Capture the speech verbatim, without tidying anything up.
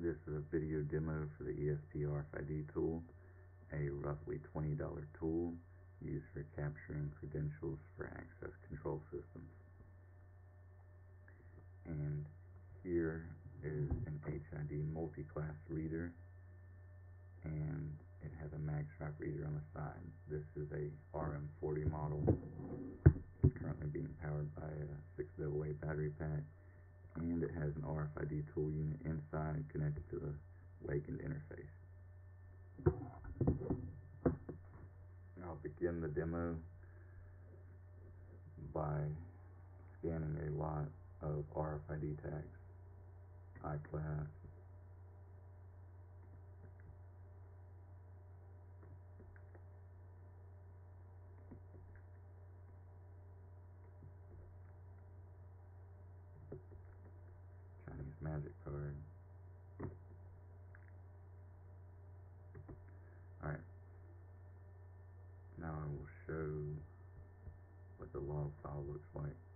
This is a video demo for the E S P R F I D tool, a roughly twenty dollar tool used for capturing credentials for access control systems. And here is an H I D multi-class reader, and it has a Magstripe reader on the side. This is a R M forty model. It's currently being powered by a six double A battery pack, and it has an R F I D tool unit inside connected to the Wakened interface. I'll begin the demo by scanning a lot of R F I D tags, I class, Chinese magic card. Alright, now I will show what the log file looks like.